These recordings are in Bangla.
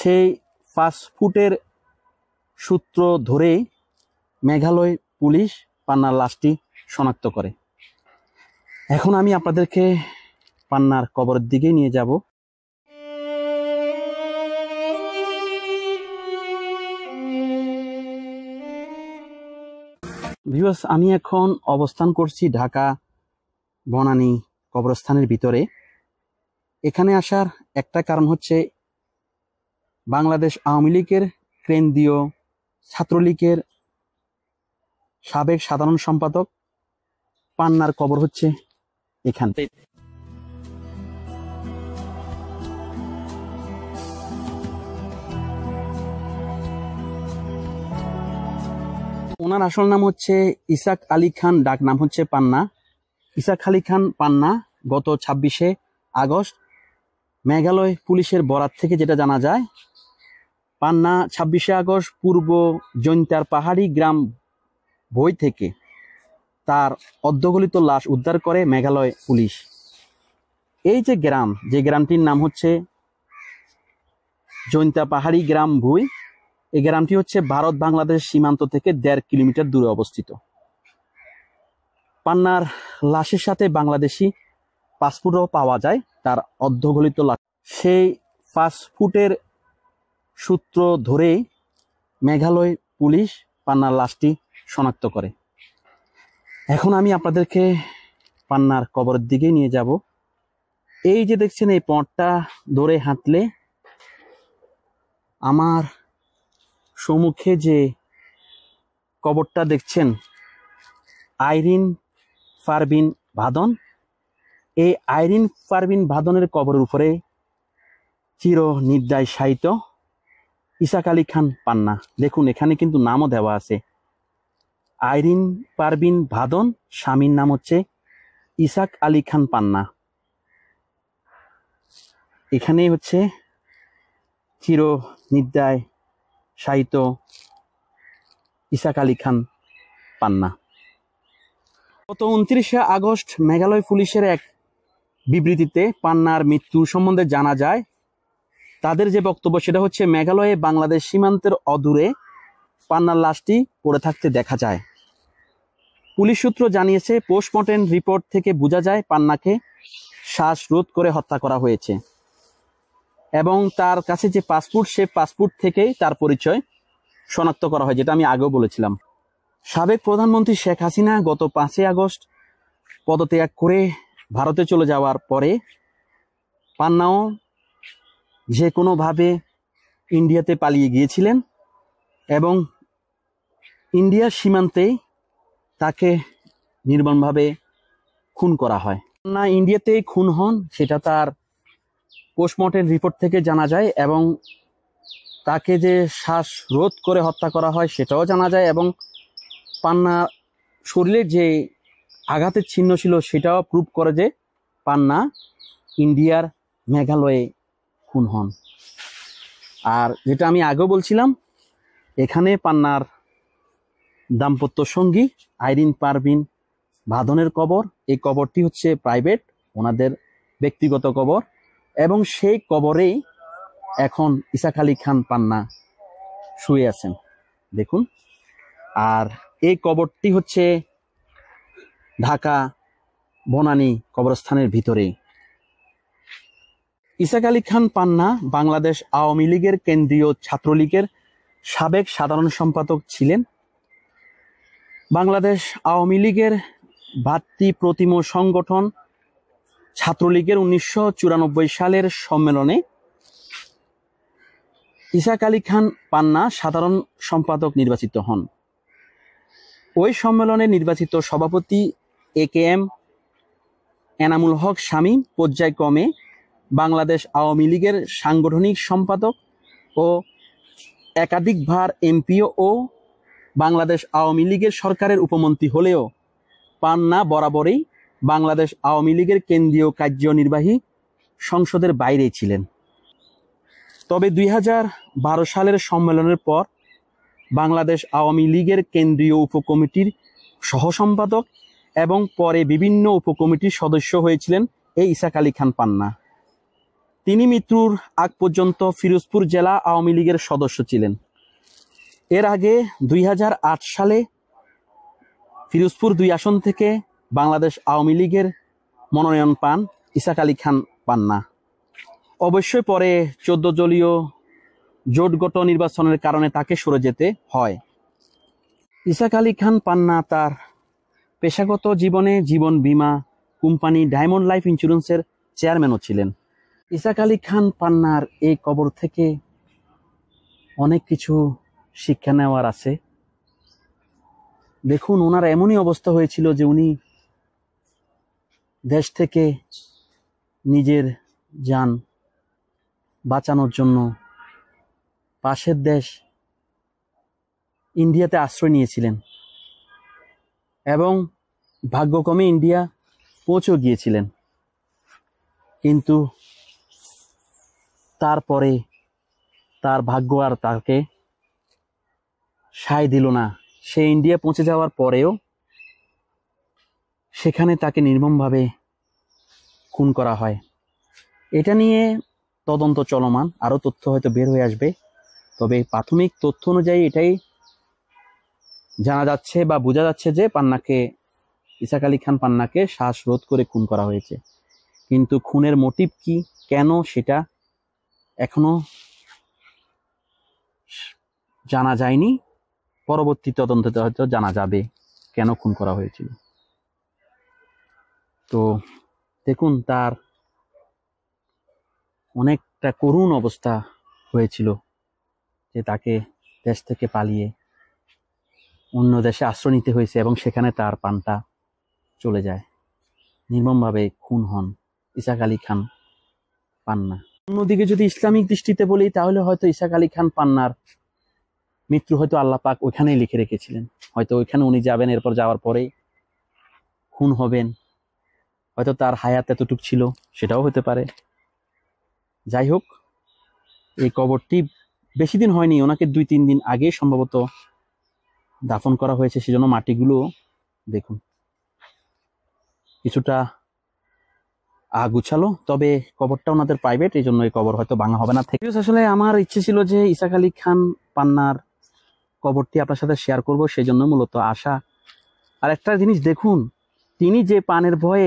সেই ফাস্টফুডের সূত্র ধরে মেঘালয় পুলিশ পান্নার লাশটি শনাক্ত করে। এখন আমি আপনাদেরকে পান্নার কবরের দিকে নিয়ে যাব। ভিউয়ার্স, আমি এখন অবস্থান করছি ঢাকা বনানী কবরস্থানের ভিতরে। এখানে আসার একটা কারণ হচ্ছে বাংলাদেশ আওয়ামী লীগের কেন্দ্রীয় ছাত্রলীগের সাবেক সাধারণ সম্পাদক পান্নার কবর হচ্ছে এখানে। ওনার আসল নাম হচ্ছে ইসাক আলী খান, ডাক নাম হচ্ছে পান্না। ইসাক আলী খান পান্না গত 26শে আগস্ট মেঘালয় পুলিশের বরাত থেকে যেটা জানা যায়, পান্না 26শে আগস্ট পূর্ব জৈন্তার পাহাড়ি গ্রাম বই থেকে তার অর্ধগলিত লাশ উদ্ধার করে মেঘালয় পুলিশ। এই যে গ্রামটির নাম হচ্ছে জৈন্তা পাহাড়ি গ্রাম ভুই, এই গ্রামটি হচ্ছে ভারত বাংলাদেশ সীমান্ত থেকে 1.5 কিলোমিটার দূরে অবস্থিত। পান্নার লাশের সাথে বাংলাদেশি পাসপোর্টও পাওয়া যায়, তার অর্ধগলিত লাশ। সেই ফাস্টফুডের সূত্র ধরে মেঘালয় পুলিশ পান্নার লাশটি শনাক্ত করে। এখন আমি আপনাদেরকে পান্নার কবরের দিকে নিয়ে যাব। এই যে দেখছেন, এই পথটা ধরে হাঁটলে আমার সম্মুখে যে কবরটা দেখছেন, আইরিন পারভিন বাঁধন, এই আইরিন পারভিন বাঁধনের কবরের উপরে চির নির্দয় শায়িত ইসাক আলী খান পান্না। দেখুন, এখানে কিন্তু নামও দেওয়া আছে, আইরিন পারভিন বাঁধন, স্বামীর নাম হচ্ছে ইসাক আলী খান পান্না। এখানেই হচ্ছে চির নির্দয় শায়িত ইসাক আলী খান পান্না। গত 29শে আগস্ট মেঘালয় পুলিশের এক বিবৃতিতে পান্নার মৃত্যু সম্বন্ধে জানা যায়। তাদের যে বক্তব্য সেটা হচ্ছে, মেঘালয়ে বাংলাদেশ সীমান্তের অদূরে পান্নার লাশটি পড়ে থাকতে দেখা যায়। পুলিশ সূত্র জানিয়েছে, পোস্টমর্টেম রিপোর্ট থেকে বোঝা যায় পান্নাকে শ্বাসরোধ করে হত্যা করা হয়েছে এবং তার কাছে যে পাসপোর্ট, সে পাসপোর্ট থেকেই তার পরিচয় শনাক্ত করা হয়, যেটা আমি আগেও বলেছিলাম। সাবেক প্রধানমন্ত্রী শেখ হাসিনা গত 5 আগস্ট পদত্যাগ করে ভারতে চলে যাওয়ার পরে পান্নাও যে কোনোভাবে ইন্ডিয়াতে পালিয়ে গিয়েছিলেন এবং ইন্ডিয়ার সীমান্তে তাকে নির্মমভাবে খুন করা হয়। পান্না ইন্ডিয়াতেই খুন হন, সেটা তার পোস্টমর্টেম রিপোর্ট থেকে জানা যায় এবং তাকে যে শ্বাসরোধ করে হত্যা করা হয় সেটাও জানা যায় এবং পান্না শরীরে যে আঘাতের চিহ্ন ছিল সেটাও প্রুভ করে যে পান্না ইন্ডিয়ার মেঘালয়ে খুন হন। আর যেটা আমি আগেও বলছিলাম, এখানে পান্নার দাম্পত্য সঙ্গী আইরিন পারভিন বাঁধনের কবর। এই কবরটি হচ্ছে প্রাইভেট, ওনাদের ব্যক্তিগত কবর এবং সেই কবরেই এখন ইসাক আলী খান পান্না শুয়ে আছেন, দেখুন। আর এই কবরটি হচ্ছে ঢাকা বনানী কবরস্থানের ভিতরে। ইসাক আলী খান পান্না বাংলাদেশ আওয়ামী লীগের কেন্দ্রীয় ছাত্রলীগের সাবেক সাধারণ সম্পাদক ছিলেন। বাংলাদেশ আওয়ামী লীগের ভাতৃপ্রতিম সংগঠন ছাত্রলীগের 1994 সালের সম্মেলনে ইসাক আলী খান পান্না সাধারণ সম্পাদক নির্বাচিত হন। ওই সম্মেলনে নির্বাচিত সভাপতি AKM এনামুল হক শামীম পর্যায়ক্রমে বাংলাদেশ আওয়ামী লীগের সাংগঠনিক সম্পাদক ও একাধিকবার এমপিও ও বাংলাদেশ আওয়ামী লীগের সরকারের উপমন্ত্রী হলেও পান্না বরাবরই বাংলাদেশ আওয়ামী লীগের কেন্দ্রীয় কার্যনির্বাহী সংসদের বাইরে ছিলেন। তবে 2012 সালের সম্মেলনের পর বাংলাদেশ আওয়ামী লীগের কেন্দ্রীয় উপকমিটির সহসম্পাদক এবং পরে বিভিন্ন উপকমিটির সদস্য হয়েছিলেন এই ইসাক আলী খান পান্না। তিনি মৃত্যুর আগ পর্যন্ত ফিরোজপুর জেলা আওয়ামী লীগের সদস্য ছিলেন। এর আগে 2008 সালে ফিরোজপুর 2 আসন থেকে বাংলাদেশ আওয়ামী লীগের মনোনয়ন পান ইসাক আলী খান পান্না। অবশ্যই পরে 14 দলীয় জোটগত নির্বাচনের কারণে তাকে সরে যেতে হয়। ইসাক আলী খান পান্না তার পেশাগত জীবনে জীবন বীমা কোম্পানি ডায়মন্ড লাইফ ইন্স্যুরেন্সের চেয়ারম্যানও ছিলেন। ইসাক আলী খান পান্নার এই কবর থেকে অনেক কিছু শিক্ষা নেওয়ার আছে। দেখুন, ওনার এমনই অবস্থা হয়েছিল যে উনি দেশ থেকে নিজের যান বাঁচানোর জন্য পাশের দেশ ইন্ডিয়াতে আশ্রয় নিয়েছিলেন এবং ভাগ্যক্রমে ইন্ডিয়া পৌঁছেও গিয়েছিলেন। কিন্তু তারপরে তার ভাগ্য আর তাকে সায় দিল না। সে ইন্ডিয়া পৌঁছে যাওয়ার পরেও সেখানে তাকে নির্মমভাবে খুন করা হয়। এটা নিয়ে তদন্ত চলমান, আরো তথ্য হয়তো বের হয়ে আসবে। তবে প্রাথমিক তথ্য অনুযায়ী এটাই জানা যাচ্ছে বা বোঝা যাচ্ছে যে ইসাক আলী খান পান্নাকে শ্বাসরোধ করে খুন করা হয়েছে। কিন্তু খুনের মোটিভ কি, কেন, সেটা এখনো জানা যায়নি। পরবর্তী তদন্তে হয়তো জানা যাবে কেন খুন করা হয়েছিল। তো দেখুন, তার অনেকটা করুণ অবস্থা হয়েছিল যে তাকে দেশ থেকে পালিয়ে অন্য দেশে আশ্রয় নিতে হয়েছে এবং সেখানে তার প্রাণটা চলে যায়। নির্মমভাবে খুন হন ইসাক আলী খান পান্না। অন্যদিকে যদি ইসলামিক দৃষ্টিতে বলি, তাহলে হয়তো ইসাক আলী খান পান্নার মৃত্যু হয়তো আল্লাহ পাক ওইখানেই লিখে রেখেছিলেন। হয়তো ওইখানে উনি যাবেন, এরপর যাওয়ার পরেই খুন হবেন। হয়তো তার হায়াত এতটুক ছিল, সেটাও হতে পারে। যাই হোক, এই কবরটি বেশি দিন হয়নি, ওনাকে 2-3 দিন আগে সম্ভবত দাফন করা হয়েছে। সেজন্য মাটিগুলো দেখুন কিছুটা গুছালো। তবে কবরটা ওনাদের প্রাইভেট, এই জন্য এই কবর হয়তো ভাঙা হবে না। আসলে আমার ইচ্ছে ছিল যে ইসাক আলী খান পান্নার কবরটি আপনার সাথে শেয়ার করব, সেই জন্য মূলত আসা। আর একটা জিনিস দেখুন, তিনি যে পানের ভয়ে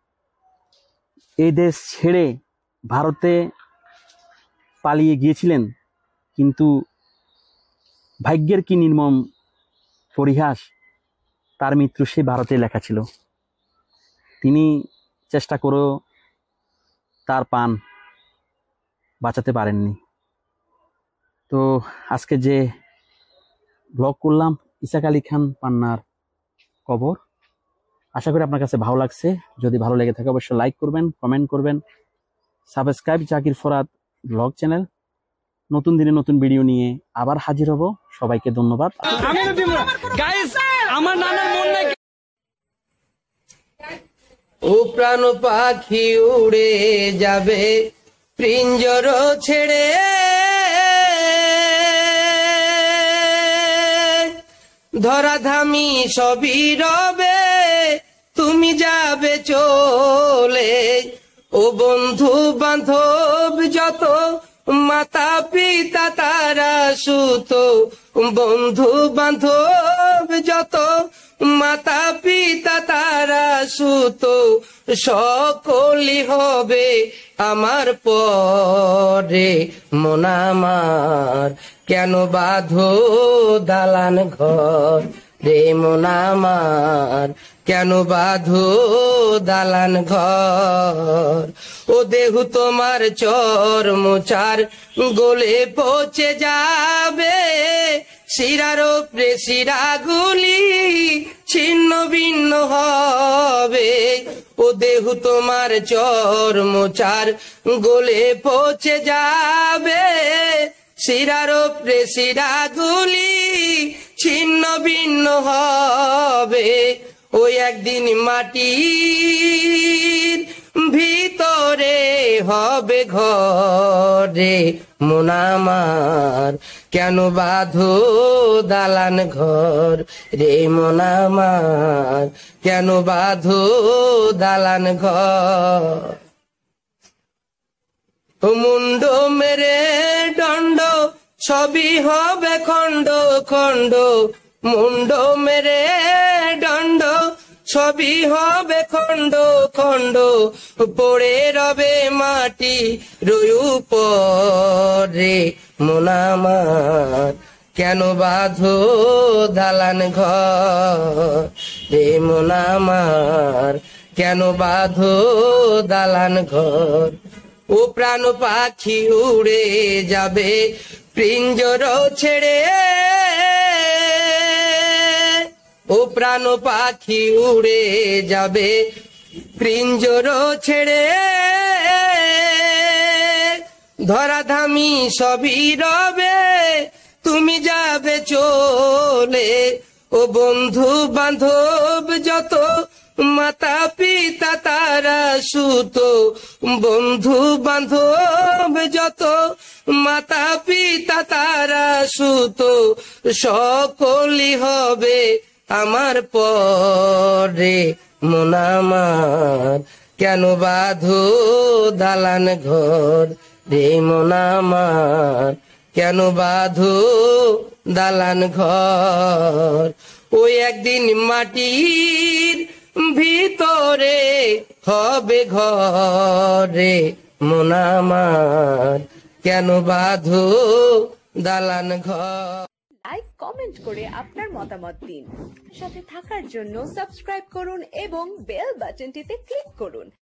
এই দেশ ছেড়ে ভারতে পালিয়ে গিয়েছিলেন, কিন্তু ভাগ্যের কি নির্মম পরিহাস, তার মৃত্যু সেই ভারতে লেখা ছিল। তিনি চেষ্টা করেও তার প্রাণ বাঁচাতে পারেননি। তো আজকে যে ব্লগ করলাম ইসাক আলী খান পান্নার কবর, আশা করি আপনার কাছে ভালো লাগছে। যদি ভালো লেগে থাকে অবশ্যই লাইক করবেন, কমেন্ট করবেন, subscribe Zakir Farad blog channel. নতুন দিনে নতুন ভিডিও নিয়ে আবার হাজির হব। সবাইকে ধন্যবাদ। ও প্রাণ পাখি উড়ে যাবে পিঞ্জর ছেড়ে, ধরাধামি সবই রবে, তুমি যাবে চলে। ও বন্ধু বান্ধব যত, মাতা পিতা তারা সুত, বন্ধু বান্ধব যত, মাতা পিতা তারা সুত, সকলই হবে আমার পরে। মন আমার কেন বাঁধো দালান ঘর রে, মন আমার কেন বাঁধো দালান ঘর। ও দেহু তোমার চর্মচার গলে পচে যাবে, শিরার ওপরে শিরাগুলি ছিন্ন ভিন্ন হবে। ও দেহু তোমার চর্মচার গলে পচে যাবে, শিরার ওপরে শিরাগুলি ছিন্ন ভিন্ন হবে। ওই একদিন মাটির ভিতরে হবে ঘরে, মন আমার কেন বাঁধো দালান ঘর রে, মন আমার কেন বাঁধো দালান ঘর। ও মেরে দণ্ড সবই হবে খণ্ড খণ্ড মুন্ড মেরে দণ্ড সবই হবে খণ্ড খণ্ড পড়ে রবে মাটি রয়ু পরে মন আমার কেন বাঁধো দালান ঘর রে মন আমার কেন বাঁধো দালান ঘর ও প্রাণ পাখি উড়ে যাবে পিঞ্জর ছেড়ে ও প্রাণ পাখি উড়ে যাবে পিঞ্জর ছেড়ে ধরাধামি সবই রবে তুমি যাবে চলে ও বন্ধু বান্ধব যত মাতা পিতা তারা সুত বন্ধু বান্ধব যত মাতা পিতা তারা সুত সকলই হবে আমার পরে মন আমার কেন বাঁধো দালান ঘর রে মন আমার কেন বাঁধো দালান ঘর ওই একদিন মাটির ভিতরে হবে ঘরে মন আমার কেন বাঁধো দালান ঘর। লাইক কমেন্ট করে আপনার মতামত দিন। সাথে থাকার জন্য সাবস্ক্রাইব করুন এবং বেল বাটনটিতে ক্লিক করুন।